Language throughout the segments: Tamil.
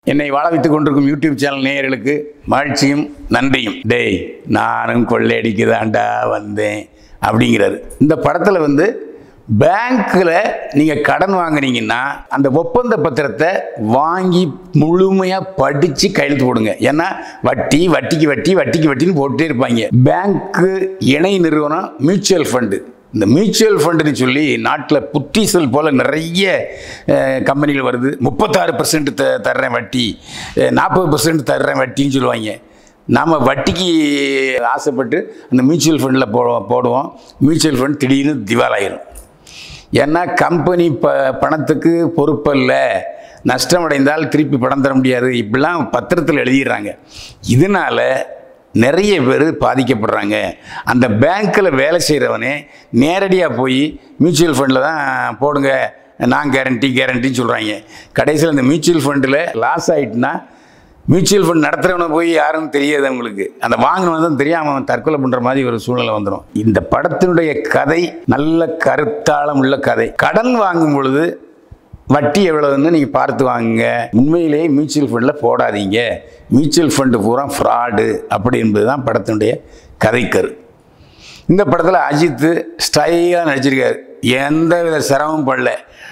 என்னை வாழ வைத்துக் கொண்டிருக்கும் யூடியூப் சேனல் நேயர்களுக்கு மகிழ்ச்சியும் நன்றியும். டேய் நானும் கொள்ளையடிக்குதாண்டா வந்தேன் அப்படிங்கிறாரு. இந்த படத்தில் வந்து பேங்க்கில் நீங்கள் கடன் வாங்குனீங்கன்னா அந்த ஒப்பந்த பத்திரத்தை வாங்கி முழுமையாக படித்து கையெழுத்து போடுங்க. ஏன்னா வட்டி வட்டிக்கு வட்டி வட்டிக்கு வட்டின்னு போட்டுட்டே இருப்பாங்க. பேங்க்கு இணை நிறுவனம் மியூச்சுவல் ஃபண்டு. இந்த மியூச்சுவல் ஃபண்டுன்னு சொல்லி நாட்டில் புத்திசல் போல் நிறைய கம்பெனிகள் வருது. 36% தர்றேன் வட்டி, 40% தர்றேன் வட்டின்னு சொல்லுவாங்க. நாம் வட்டிக்கு ஆசைப்பட்டு அந்த மியூச்சுவல் ஃபண்டில் போடுவோம். மியூச்சுவல் ஃபண்ட் திடீர்னு திவாலாயிரும். ஏன்னா கம்பெனி பணத்துக்கு பொறுப்பல்ல, நஷ்டமடைந்தால் திருப்பி பணம் தர முடியாது, இப்படிலாம் பத்திரத்தில் எழுதிடுறாங்க. இதனால் நிறைய பேர் பாதிக்கப்படுறாங்க. அந்த பேங்க்கில் வேலை செய்கிறவனே நேரடியாக போய் மியூச்சுவல் ஃபண்டில் தான் போடுங்க, நான் கேரண்டின்னு சொல்கிறாங்க. கடைசியில் இந்த மியூச்சுவல் ஃபண்டில் லாஸ் ஆகிட்டுனா மியூச்சுவல் ஃபண்ட் நடத்துகிறவனை போய் யாரும் தெரியாது அவங்களுக்கு. அந்த வாங்கினவன் தான் தெரியாமல் அவன் தற்கொலை பண்ணுற மாதிரி ஒரு சூழ்நிலை வந்துடும். இந்த படத்தினுடைய கதை நல்ல கருத்தாளம் உள்ள கதை. கடன் வாங்கும் பொழுது வட்டி எவ்வளவுன்னு நீங்கள் பார்த்து வாங்குங்க. உண்மையிலேயே மியூச்சுவல் ஃபண்டில் போடாதீங்க. மியூச்சுவல் ஃபண்டு பூரா ஃப்ராடு அப்படி என்பது தான் படத்தினுடைய கதைக்கரு. இந்த படத்தில் அஜித் ஸ்டைலாக நடிச்சிருக்காரு. எந்த வித சிரமமும் படல.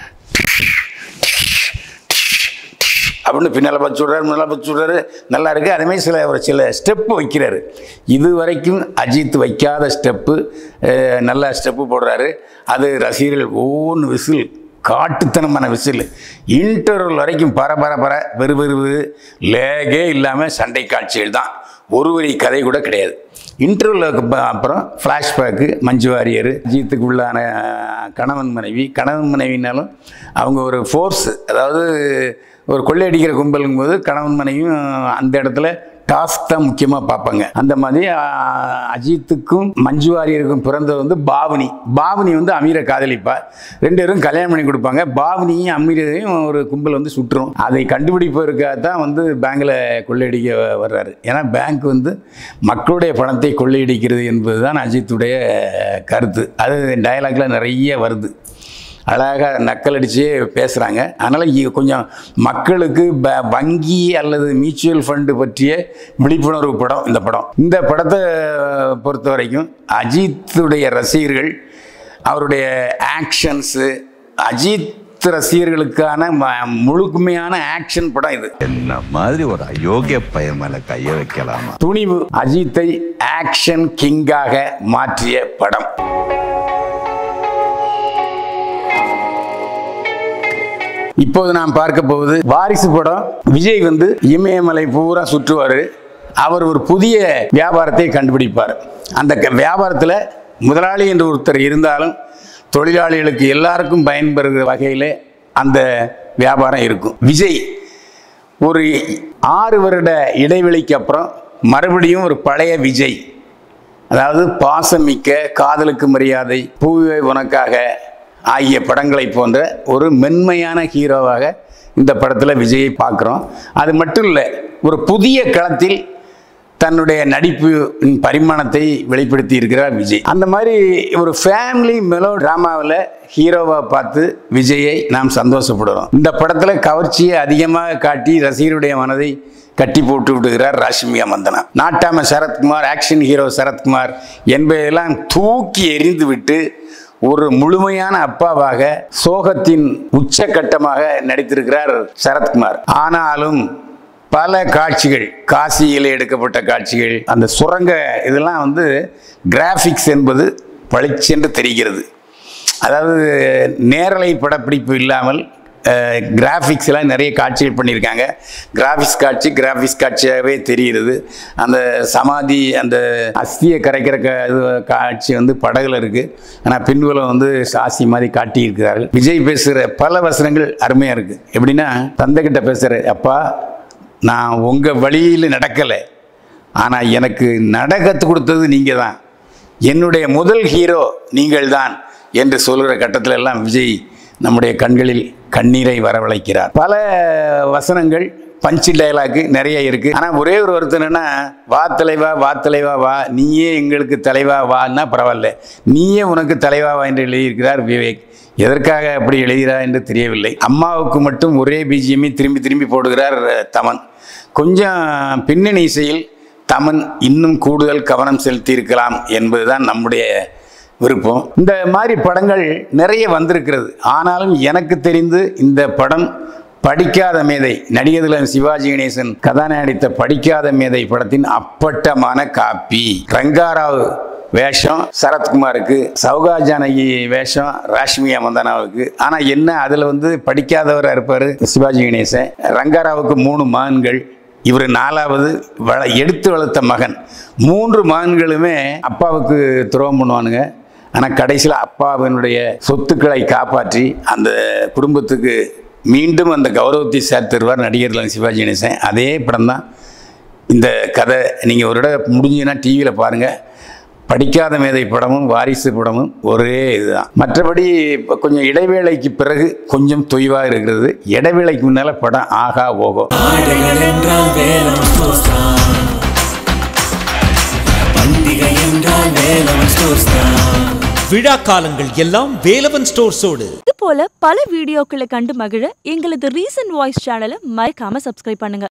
அப்படின்னு பின்னால் பச்சு விட்றாரு, முன்னால் பச்சு விட்றாரு, நல்லா இருக்குது. அதேமாதிரி ஒரு சில ஸ்டெப்பு வைக்கிறாரு. இது வரைக்கும் அஜித் வைக்காத ஸ்டெப்பு, நல்ல ஸ்டெப்பு போடுறாரு. அது ரசிகர்கள் ஒவ்வொன்று விசில், காட்டுத்தனமான விசில். இன்டர்வல் வரைக்கும் பர வெறுவெறுவு லேகே இல்லாமல் சண்டை காட்சிகள் தான். ஒரு வரி கதை கூட கிடையாது. இன்டர்வலுக்கு அப்புறம் ஃப்ளாஷ்பேக்கு மஞ்சு வாரியர், அஜித்துக்கு உள்ளான கணவன் மனைவினாலும் அவங்க ஒரு ஃபோர்ஸ், அதாவது ஒரு கொள்ளையடிக்கிற கும்பலுங்கும் போது கணவன் மனைவியும் அந்த இடத்துல டாஸ்க் தான் முக்கியமாக பார்ப்பாங்க. அந்த மாதிரி அஜித்துக்கும் மஞ்சு வாரியருக்கும் பிறந்தது வந்து பாவனி வந்து அமீரை காதலிப்பா. 2 பேரும் கல்யாணம் பண்ணி கொடுப்பாங்க. பாவனியும் அமீரையும் ஒரு கும்பல் வந்து சுற்றும். அதை கண்டுபிடிப்பதற்காக தான் வந்து பேங்கில் கொள்ளையடிக்க வர்றாரு. ஏன்னா பேங்க் வந்து மக்களுடைய பணத்தை கொள்ளையடிக்கிறது என்பது தான் அஜித்துடைய கருத்து. அது டயலாக்ல நிறைய வருது. அழகாக நக்கல் அடிச்சே பேசுகிறாங்க. அதனால் கொஞ்சம் மக்களுக்கு வங்கி அல்லது மியூச்சுவல் ஃபண்டு பற்றிய விழிப்புணர்வு படம் இந்த படம். இந்த படத்தை பொறுத்த வரைக்கும் அஜித்துடைய ரசிகர்கள், அவருடைய ஆக்ஷன்ஸு, அஜித் ரசிகர்களுக்கான முழுமையான ஆக்ஷன் படம் இது. என்ன மாதிரி ஒரு அயோக்கிய பையன் மேல கைய வைக்கலாமா? துணிவு. அஜித்தை ஆக்ஷன் கிங்காக மாற்றிய படம். இப்போது நாம் பார்க்க போவது வாரிசு படம். விஜய் வந்து இமயமலை பூரா சுற்றுவார். அவர் ஒரு புதிய வியாபாரத்தை கண்டுபிடிப்பார். அந்த வியாபாரத்தில் முதலாளி என்று ஒருத்தர் இருந்தாலும் தொழிலாளிகளுக்கு எல்லாருக்கும் பயன்பெறுகிற வகையில் அந்த வியாபாரம் இருக்கும். விஜய் ஒரு 6 வருட இடைவெளிக்கு அப்புறம் மறுபடியும் ஒரு பழைய விஜய், அதாவது பாசமிக்க, காதலுக்கு மரியாதை, பூவே உனக்காக ஆகிய படங்களை போன்ற ஒரு மென்மையான ஹீரோவாக இந்த படத்தில் விஜயை பார்க்குறோம். அது மட்டும் இல்லை, ஒரு புதிய களத்தில் தன்னுடைய நடிப்பு பரிமாணத்தை வெளிப்படுத்தி இருக்கிறார் விஜய். அந்த மாதிரி ஒரு ஃபேமிலி மெலோ ட்ராமாவில் ஹீரோவாக பார்த்து விஜயை நாம் சந்தோஷப்படுறோம். இந்த படத்தில் கவர்ச்சியை அதிகமாக காட்டி ரசிகருடைய மனதை கட்டி போட்டு விடுகிறார் ராஷ்மிகா மந்தனா. நாட்டாம சரத்குமார், ஆக்ஷன் ஹீரோ சரத்குமார் என்பதையெல்லாம் தூக்கி எறிந்து விட்டு ஒரு முழுமையான அப்பாவாக சோகத்தின் உச்சகட்டமாக நடித்திருக்கிறார் சரத்குமார். ஆனாலும் பல காட்சிகள், காசியில் எடுக்கப்பட்ட காட்சிகள், அந்த சுரங்க இதெல்லாம் வந்து கிராஃபிக்ஸ் என்பது பளிச்சென்று தெரிகிறது. அதாவது நேரலை படப்பிடிப்பு இல்லாமல் கிராஃபிக்ஸ் எல்லாம் நிறைய காட்சிகள் பண்ணியிருக்காங்க. கிராஃபிக்ஸ் காட்சியாகவே தெரிகிறது. அந்த சமாதி, அந்த அஸ்தியை கரைக்கிற காட்சி வந்து படகுல இருக்குது. ஆனால் பின்புலம் வந்து சாசி மாதிரி காட்டியிருக்கிறார்கள். விஜய் பேசுகிற பல வசனங்கள் அருமையாக இருக்குது. எப்படின்னா, தந்தைகிட்ட பேசுகிற, அப்பா நான் உங்கள் வழியில் நடக்கலை, ஆனால் எனக்கு கற்றுக் கொடுத்தது நீங்கள் தான், என்னுடைய முதல் ஹீரோ நீங்கள் தான் என்று சொல்கிற கட்டத்தில் எல்லாம் விஜய் நம்முடைய கண்களில் கண்ணீரை வரவழைக்கிறார். பல வசனங்கள், பஞ்சு டயலாக்கு நிறைய இருக்குது. ஆனால் ஒரே ஒரு வருத்தம் என்னென்னா, வா தலைவா வா, நீயே எங்களுக்கு தலைவா வான்னா பரவாயில்ல, நீயே உனக்கு தலைவா வா என்று எழுதியிருக்கிறார் விவேக். எதற்காக அப்படி எழுதுகிறார் என்று தெரியவில்லை. அம்மாவுக்கு மட்டும் ஒரே பிஜிஎம்ஐ திரும்பி திரும்பி போடுகிறார் தமன். கொஞ்சம் பின்னணி இசையில் தமன் இன்னும் கூடுதல் கவனம் செலுத்தி இருக்கலாம் என்பதுதான் நம்முடைய விருப்பம். இந்த மாதிரி படங்கள் நிறைய வந்திருக்கிறது. ஆனாலும் எனக்கு தெரிந்து இந்த படம் படிக்காத மேதை, நடிகர் சிவாஜி கணேசன் கதாநாயகித்த படிக்காத மேதை படத்தின் அப்பட்டமான காப்பி. ரங்காராவ் வேஷம் சரத்குமாருக்கு, சௌகா ஜானகி வேஷம் ராஷ்மியா மந்தானாவுக்கு. ஆனால் என்ன, அதில் படிக்காதவராக இருப்பார் சிவாஜி கணேசன். ரங்காராவுக்கு 3 மகன்கள், இவர் 4வது எடுத்து வளர்த்த மகன். 3 மகன்களுமே அப்பாவுக்கு துரோகம் பண்ணுவானுங்க. ஆனால் கடைசியில் அப்பாவினுடைய சொத்துக்களை காப்பாற்றி அந்த குடும்பத்துக்கு மீண்டும் அந்த கௌரவத்தை சேர்த்துருவார் நடிகர் சிவாஜி கணேசன். அதே படம் தான் இந்த கதை. நீங்கள் ஒரு இடம் முடிஞ்சுன்னா டிவியில் பாருங்கள். படிக்காத மேதை படமும் வாரிசு படமும் ஒரே இதுதான். மற்றபடி இப்போ கொஞ்சம் இடைவேளைக்கு பிறகு கொஞ்சம் தொய்வாக இருக்கிறது. இடைவேளைக்கு முன்னால் படம் ஆகா ஓகோ. விழா காலங்கள் எல்லாம் வேலவன் ஸ்டோர்ஸோடு. இது போல பல வீடியோக்களை கண்டு மகிழ எங்களது ரீசன்ட் வாய்ஸ் சேனலை மறக்காம சப்ஸ்கிரைப் பண்ணுங்க.